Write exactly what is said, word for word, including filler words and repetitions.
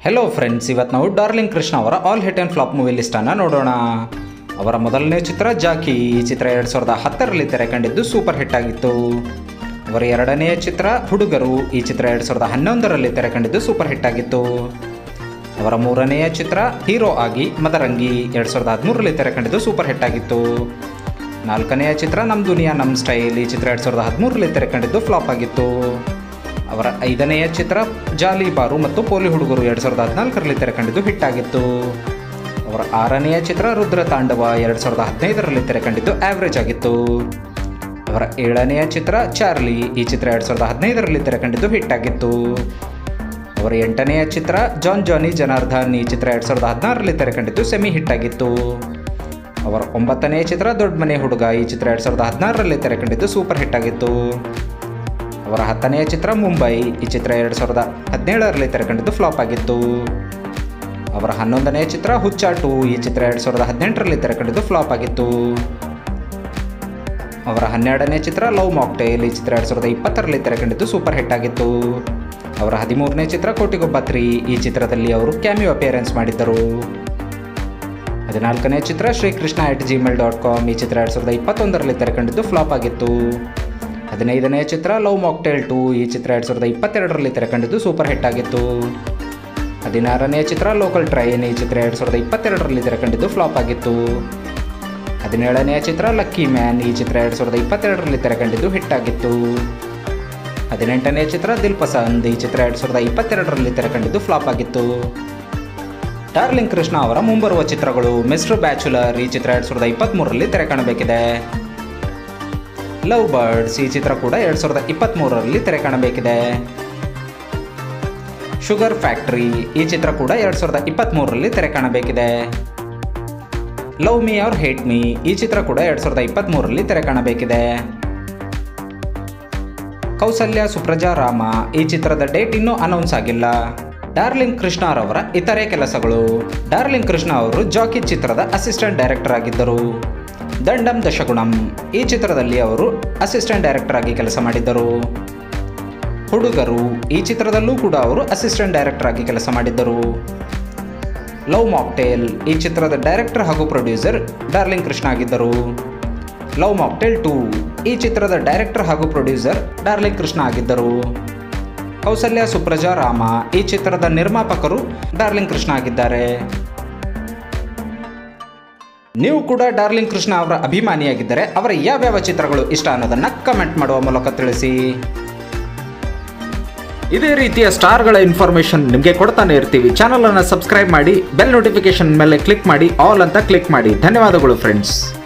Hello friends, ಇವತ್ತು ನಾವು darling Krishna ಅವರ all hit and flop movie ಲಿಸ್ಟನ್ನು ನೋಡೋಣ. ಅವರ ಮೊದಲನೇ ಚಿತ್ರ ಜಾಕಿ. ಈ ಚಿತ್ರ ಎರಡು ಸಾವಿರದ ಹತ್ತರಲ್ಲಿ ತೆರೆ ಕಂಡಿದ್ದು ಸೂಪರ್ ಹಿಟ್ ಆಗಿತ್ತು. ಅವರ ಎರಡನೆಯ ಚಿತ್ರ ಹುಡುಗರು. ಈ ಚಿತ್ರ ಎರಡು ಸಾವಿರದ ಹನ್ನೊಂದರಲ್ಲಿ ತೆರೆ ಕಂಡಿದ್ದು ಸೂಪರ್ ಹಿಟ್ ಆಗಿತ್ತು. ಅವರ ಮೂರನೆಯ ಚಿತ್ರ ಹೀರೋ ಆಗಿ ಮದರಂಗಿ. ಎರಡು ಸಾವಿರದ ಹದಿಮೂರರಲ್ಲಿ ತೆರೆ ಕಂಡಿದ್ದು ಸೂಪರ್ ಹಿಟ್ ಆಗಿತ್ತು. ನಾಲ್ಕನೆಯ ಚಿತ್ರ ನಮ್ಮ ದುನಿಯಾ ನಮ್ಮ ಸ್ಟೈಲ್. ಈ ಚಿತ್ರ ಎರಡು ಸಾವಿರದ ಹದಿಮೂರರಲ್ಲಿ ತೆರೆ ಕಂಡಿದ್ದು ಫ್ಲಾಪ್ ಆಗಿತ್ತು. ಅವರ ಐದನೆಯ ಚಿತ್ರ ಜಾಲಿ ಬಾರು ಮತ್ತು ಪೋಲಿ ಹುಡುಗರು. ಎರಡು ಸಾವಿರದ ಹದಿನಾಲ್ಕರಲ್ಲಿ ತೆರೆ ಕಂಡಿದ್ದು ಹಿಟ್ ಆಗಿತ್ತು. ಅವರ ಆರನೆಯ ಚಿತ್ರ ರುದ್ರ ತಾಂಡವ. ಎರಡು ಸಾವಿರದ ಹದಿನೈದರಲ್ಲಿ ತೆರೆ ಕಂಡಿದ್ದು ಆವ್ರೇಜ್ ಆಗಿತ್ತು. ಅವರ ಏಳನೆಯ ಚಿತ್ರ ಚಾರ್ಲಿ. ಈ ಚಿತ್ರ ಎರಡು ಸಾವಿರದ ಹದಿನೈದರಲ್ಲಿ ತೆರೆ ಕಂಡಿದ್ದು ಹಿಟ್ ಆಗಿತ್ತು. ಅವರ ಎಂಟನೆಯ ಚಿತ್ರ ಜಾನ್ ಜಾನಿ ಜನಾರ್ದನ್. ಈ ಚಿತ್ರ ಎರಡು ಸಾವಿರದ ಹದಿನಾರರಲ್ಲಿ ತೆರೆ ಕಂಡಿದ್ದು ಸೆಮಿ ಹಿಟ್ ಆಗಿತ್ತು. ಅವರ ಒಂಬತ್ತನೆಯ ಚಿತ್ರ ದೊಡ್ಡ ಮನೆ ಹುಡುಗ. ಈ ಚಿತ್ರ ಎರಡು ಸಾವಿರದ ಹದಿನಾರರಲ್ಲಿ ತೆರೆ ಕಂಡಿದ್ದು ಸೂಪರ್ ಹಿಟ್ ಆಗಿತ್ತು. ಅವರ ಹತ್ತನೆಯ ಚಿತ್ರ ಮುಂಬೈ. ಈ ಚಿತ್ರ ಎರಡು ಸಾವಿರದ ಹದಿನೇಳರಲ್ಲಿ ತೆರೆ ಕಂಡಿದ್ದು ಫ್ಲಾಪ್ ಆಗಿತ್ತು. ಅವರ ಹನ್ನೊಂದನೆಯ ಚಿತ್ರ ಹುಚ್ಚಾಟು. ಈ ಚಿತ್ರ ಎರಡು ಸಾವಿರದ ಹದಿನೆಂಟರಲ್ಲಿ ತೆರೆ ಕಂಡಿದ್ದು ಫ್ಲಾಪ್ ಆಗಿತ್ತು. ಅವರ ಹನ್ನೆರಡನೇ ಚಿತ್ರ ಲವ್ ಮಾಕ್ಟೇಲ್. ಈ ಚಿತ್ರ ಎರಡು ಸಾವಿರದ ಇಪ್ಪತ್ತರಲ್ಲಿ ತೆರೆ ಕಂಡಿದ್ದು ಸೂಪರ್ ಹಿಟ್ ಆಗಿತ್ತು. ಅವರ ಹದಿಮೂರನೇ ಚಿತ್ರ ಕೋಟಿಗೊಬ್ಬ ತ್ರೀ. ಈ ಚಿತ್ರದಲ್ಲಿ ಅವರು ಕ್ಯಾಮಿಯೋ ಅಪಿಯರೆನ್ಸ್ ಮಾಡಿದ್ದರು. ಹದಿನಾಲ್ಕನೇ ಚಿತ್ರ Srikrishna at Gmail dot com. ಈ ಚಿತ್ರ ಎರಡು ಸಾವಿರದ ಇಪ್ಪತ್ತೊಂದರಲ್ಲಿ ತೆರೆ ಕಂಡಿದ್ದು ಫ್ಲಾಪ್ ಆಗಿತ್ತು. ಹದಿನೈದನೇ ಚಿತ್ರ ಲವ್ ಮಾಕ್ಟೇಲ್ ಟು. ಈ ಚಿತ್ರ ಎರಡು ಸಾವಿರದ ಇಪ್ಪತ್ತೆರಡರಲ್ಲಿ ತೆರೆ ಕಂಡಿದ್ದು ಸೂಪರ್ ಹಿಟ್ ಆಗಿತ್ತು. ಹದಿನಾರನೇ ಚಿತ್ರ ಲೋಕಲ್ ಟ್ರೈನ್. ಈ ಚಿತ್ರ ಎರಡು ಸಾವಿರದ ಇಪ್ಪತ್ತೆರಡರಲ್ಲಿ ತೆರೆ ಕಂಡಿದ್ದು ಫ್ಲಾಪ್ ಆಗಿತ್ತು. ಹದಿನೇಳನೆಯ ಚಿತ್ರ ಲಕ್ಕಿ ಮ್ಯಾನ್. ಈ ಚಿತ್ರ ಎರಡು ಸಾವಿರದ ಇಪ್ಪತ್ತೆರಡರಲ್ಲಿ ತೆರೆ ಕಂಡಿದ್ದು ಹಿಟ್ ಆಗಿತ್ತು. ಹದಿನೆಂಟನೇ ಚಿತ್ರ ದಿಲ್ ಪಸಂದ್. ಈ ಚಿತ್ರ ಎರಡು ಸಾವಿರದ ಇಪ್ಪತ್ತೆರಡರಲ್ಲಿ ತೆರೆ ಕಂಡಿದ್ದು ಫ್ಲಾಪ್ ಆಗಿತ್ತು. ಡಾರ್ಲಿಂಗ್ ಕೃಷ್ಣ ಅವರ ಮುಂಬರುವ ಚಿತ್ರಗಳು ಮಿಸ್ಟರ್ ಬ್ಯಾಚುಲರ್. ಈ ಚಿತ್ರ ಎರಡು ಸಾವಿರದ ಇಪ್ಪತ್ತ್ಮೂರರಲ್ಲಿ ತೆರೆ ಕಾಣಬೇಕಿದೆ. Love birds. ಈ ಚಿತ್ರ ಕೂಡ ಎರಡು ಸಾವಿರದ ಇಪ್ಪತ್ತ್ಮೂರರಲ್ಲಿ ತೆರೆ ಕಾಣಬೇಕಿದೆ. Sugar factory. ಈ ಚಿತ್ರ ಕೂಡ ಎರಡು ಸಾವಿರದ ಇಪ್ಪತ್ತ್ಮೂರರಲ್ಲಿ ತೆರೆ ಕಾಣಬೇಕಿದೆ. Love me or hate me. ಈ ಚಿತ್ರ ಕೂಡ ಎರಡು ಸಾವಿರದ ಇಪ್ಪತ್ತ್ಮೂರರಲ್ಲಿ ತೆರೆ ಕಾಣಬೇಕಿದೆ. ಕೌಸಲ್ಯ ಸುಪ್ರಜಾ ರಾಮ. ಈ ಚಿತ್ರದ ಡೇಟ್ ಇನ್ನೂ ಅನೌನ್ಸ್ ಆಗಿಲ್ಲ. ಡಾರ್ಲಿಂಗ್ ಕೃಷ್ಣರವರ ಇತರೆ ಕೆಲಸಗಳು. ಡಾರ್ಲಿಂಗ್ ಕೃಷ್ಣ ಅವರು ಜಾಕಿ ಚಿತ್ರದ ಅಸಿಸ್ಟೆಂಟ್ ಡೈರೆಕ್ಟರ್ ಆಗಿದ್ದರು. ದಂಡಂ ದಶಗುಣಂ. ಈ ಚಿತ್ರದಲ್ಲಿ ಅವರು ಅಸಿಸ್ಟೆಂಟ್ ಡೈರೆಕ್ಟರ್ ಆಗಿ ಕೆಲಸ ಮಾಡಿದ್ದರು. ಹುಡುಗರು. ಈ ಚಿತ್ರದಲ್ಲೂ ಕೂಡ ಅವರು ಅಸಿಸ್ಟೆಂಟ್ ಡೈರೆಕ್ಟರ್ ಆಗಿ ಕೆಲಸ ಮಾಡಿದ್ದರು. Love mocktail. ಈ ಚಿತ್ರದ ಡೈರೆಕ್ಟರ್ ಹಾಗೂ ಪ್ರೊಡ್ಯೂಸರ್ ಡಾರ್ಲಿಂಗ್ ಕೃಷ್ಣ ಆಗಿದ್ದರು. Love mocktail two. ಈ ಚಿತ್ರದ ಡೈರೆಕ್ಟರ್ ಹಾಗೂ ಪ್ರೊಡ್ಯೂಸರ್ ಡಾರ್ಲಿಂಗ್ ಕೃಷ್ಣ ಆಗಿದ್ದರು. ಕೌಸಲ್ಯ ಸುಪ್ರಜಾ ರಾಮ. ಈ ಚಿತ್ರದ ನಿರ್ಮಾಪಕರು ಡಾರ್ಲಿಂಗ್ ಕೃಷ್ಣ ಆಗಿದ್ದಾರೆ. ನೀವು ಕೂಡ ಡಾರ್ಲಿಂಗ್ ಕೃಷ್ಣ ಅವರ ಅಭಿಮಾನಿಯಾಗಿದ್ದರೆ ಅವರ ಯಾವ್ಯಾವ ಚಿತ್ರಗಳು ಇಷ್ಟ ಅನ್ನೋದನ್ನು ಕಮೆಂಟ್ ಮಾಡುವ ಮೂಲಕ ತಿಳಿಸಿ. ಇದೇ ರೀತಿಯ ಸ್ಟಾರ್ಗಳ ಇನ್ಫಾರ್ಮೇಷನ್ ನಿಮಗೆ ಕೊಡ್ತಾನೆ ಇರ್ತೀವಿ. ಚಾನಲ್ ಅನ್ನು ಸಬ್ಸ್ಕ್ರೈಬ್ ಮಾಡಿ, ಬೆಲ್ ನೋಟಿಫಿಕೇಶನ್ ಮೇಲೆ ಕ್ಲಿಕ್ ಮಾಡಿ, ಆಲ್ ಅಂತ ಕ್ಲಿಕ್ ಮಾಡಿ. ಧನ್ಯವಾದಗಳು ಫ್ರೆಂಡ್ಸ್.